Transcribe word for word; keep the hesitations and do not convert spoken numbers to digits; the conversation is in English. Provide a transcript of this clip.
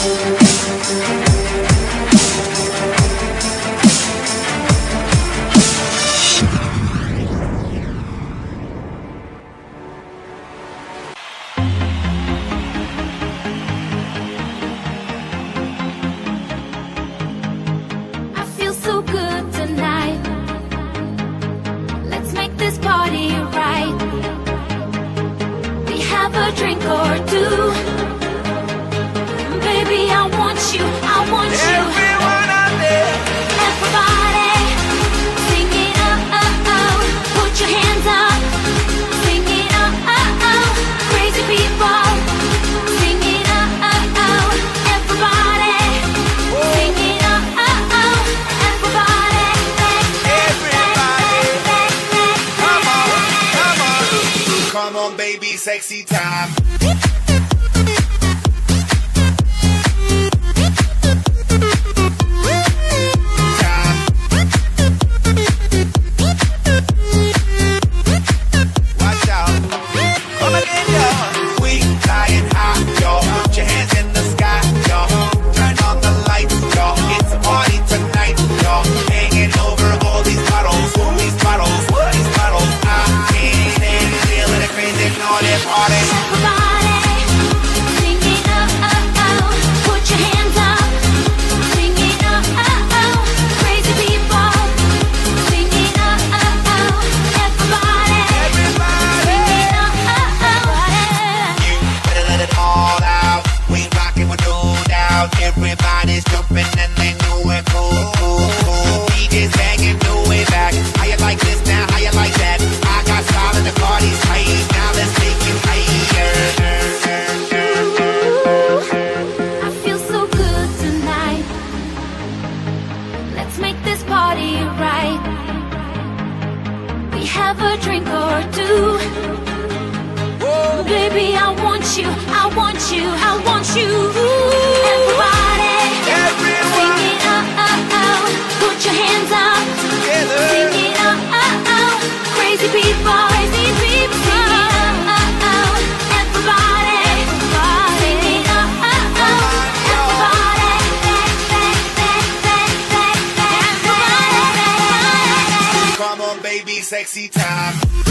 This party right. We have a drink or two. Baby, I want you, I want you. Everyone out there, everybody, sing it up, oh, oh. Put your hands up, sing it up, oh, oh. Crazy people, sing it up, oh, oh. Everybody, sing it up, oh, oh. Everybody, come on, baby, sexy time. Time. Watch out. Come again, y'all. We flying high, y'all. Put your hands in the sky, y'all. Turn on the lights, y'all. It's a party tonight, y'all. Hanging over all these bottles, all these bottles, all these bottles. I can't feel it, crazy, all that party. everybody, sing it up, oh, oh. Put your hands up, sing it up, oh, oh. Crazy people, sing it up, oh, oh. Everybody, Everybody, sing it up, oh, oh. you better let it all out. We rockin' with no doubt. Everybody's jumping and they know it. Cool, cool, cool. D J's banging, no way back. How you like this now? How you like that? I got style and the party's tight. Now let's take it higher. I feel so good tonight. Let's make this party right. We have a drink or two. Baby, I want you, I want you, I want you. Everybody, Everyone. sing it up, oh, oh. Put your hands up, Together. sing it up, oh, oh. Crazy people, crazy people, sing it up, oh, oh. Everybody, sing it up, oh, oh. Everybody, everybody. Come on, baby, sexy time.